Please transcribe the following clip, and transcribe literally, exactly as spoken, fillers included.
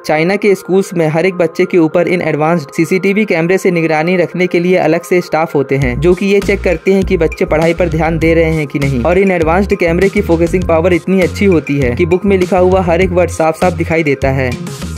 China के schools में हर एक बच्चे के ऊपर इन एडवांस्ड सीसीटीवी कैमरे से निगरानी रखने के लिए अलग से स्टाफ होते हैं जो कि ये चेक करते हैं कि बच्चे पढ़ाई पर ध्यान दे रहे हैं कि नहीं। और इन एडवांस्ड कैमरे की फोकसिंग पावर इतनी अच्छी होती है कि बुक में लिखा हुआ हर एक वर्ड साफ साफ दिखाई देता है।